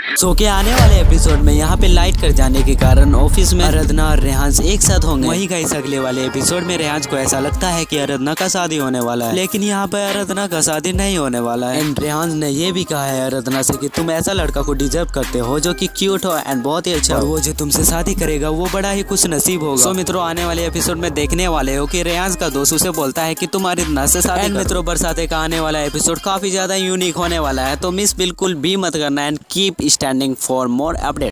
सो के आने वाले एपिसोड में यहाँ पे लाइट कट जाने के कारण ऑफिस में आराधना और रेहांस एक साथ होंगे। वहीं गाइस अगले वाले एपिसोड में रेहांस को ऐसा लगता है कि आराधना का शादी होने वाला है, लेकिन यहाँ पे आराधना का शादी नहीं होने वाला है। एंड रेहांस ने ये भी कहा है आराधना से कि तुम ऐसा लड़का को डिजर्व करते हो जो कि क्यूट हो एंड बहुत ही अच्छा, और वो जो तुमसे शादी करेगा वो बड़ा ही खुश नसीब होगा। सो मित्रों आने वाले एपिसोड में देखने वाले हो कि रेहांस का दोस्त उसे बोलता है कि तुम आराधना से शादी करो। मित्रों बरसाते का आने वाला एपिसोड काफी ज्यादा यूनिक होने वाला है, तो मिस बिल्कुल भी मत करना and keep standing for more updates.